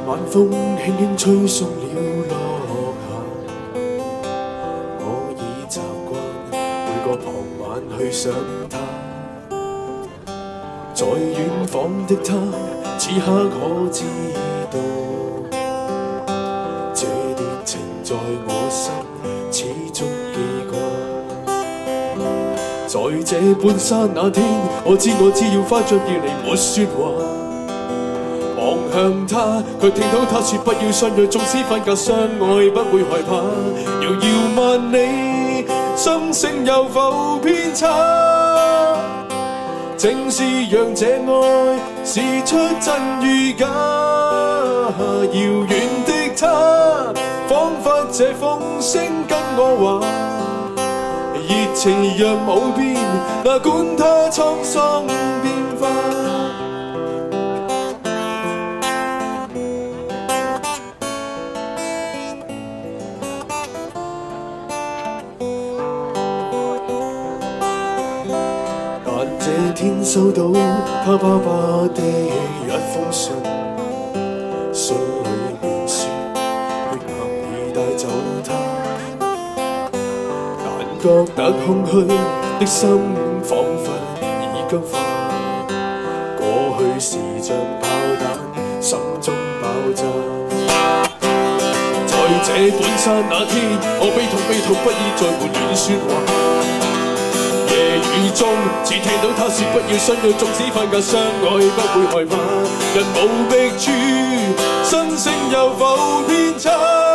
晚風輕輕吹送了落霞，我已習慣每個傍晚去想她。在遠方的她，此刻可知道，這段情在我心始終記掛。在這半剎那天，我知要花着夜嚟沒說話。望向他，卻聽到他說不要相約，縱使分隔相愛不會害怕。遙遙萬里，心聲有否偏差？正是讓這愛試出真與假。遙遠的他，彷彿這風聲跟我話，熱情若冇變，哪管它滄桑變化。這天收到他爸爸的一封信，信裏面說血癌已帶走他，但覺得空虛的心彷彿已僵化。過去是像炮彈，心中爆炸。在這半剎那天，我悲痛不已再沒亂說話。夜雨中，只聽到他說不要相約，縱使分隔相愛不會害怕。人無覓處，心聲有否偏差？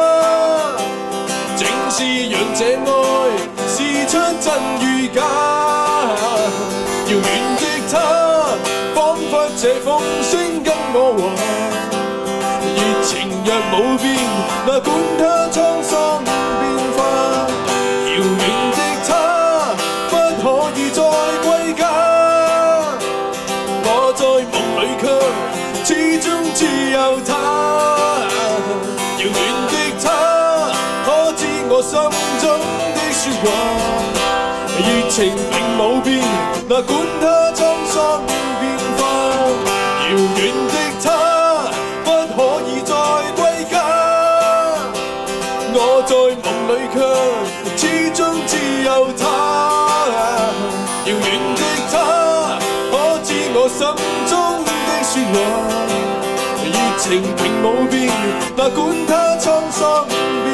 正是讓這愛試出真與假。遙遠的他，彷彿這風聲跟我話，熱情若冇變，哪管它滄桑變化。遙遠的他，可以再歸家，我在夢裏卻始終只有他。遙遠的他，可知我心中的説話？熱情並冇變，哪管它滄桑變化。遙遠的他，不可以再歸家，我在夢裏卻始終只有他。遙遠的他，可知我心中的説話？熱情並冇變，哪管它滄桑。